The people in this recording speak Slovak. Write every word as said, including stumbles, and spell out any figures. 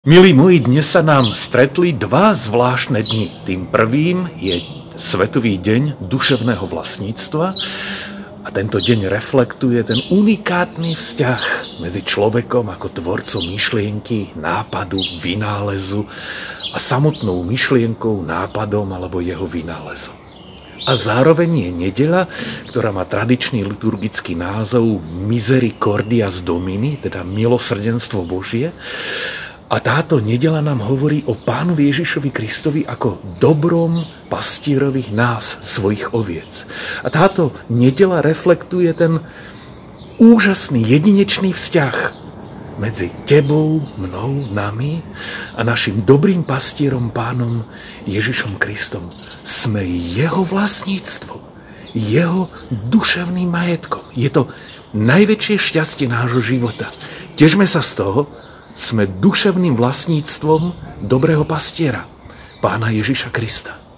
Milí moji, dnes sa nám stretli dva zvláštne dni. Tým prvým je Svetový deň duševného vlastníctva a tento deň reflektuje ten unikátny vzťah medzi človekom ako tvorcom myšlienky, nápadu, vynálezu a samotnou myšlienkou, nápadom alebo jeho vynálezom. A zároveň je nedeľa, ktorá má tradičný liturgický názov Misericordias Domini, teda milosrdenstvo Božie. A táto nedeľa nám hovorí o Pánovi Ježišovi Kristovi ako dobrom pastierovi nás, svojich oviec. A táto nedeľa reflektuje ten úžasný, jedinečný vzťah medzi tebou, mnou, nami a našim dobrým pastierom, Pánom Ježišom Kristom. Sme jeho vlastníctvom, jeho duševným majetkom. Je to najväčšie šťastie nášho života. Težme sa z toho, sme duševným vlastníctvom dobrého pastiera, Pána Ježiša Krista.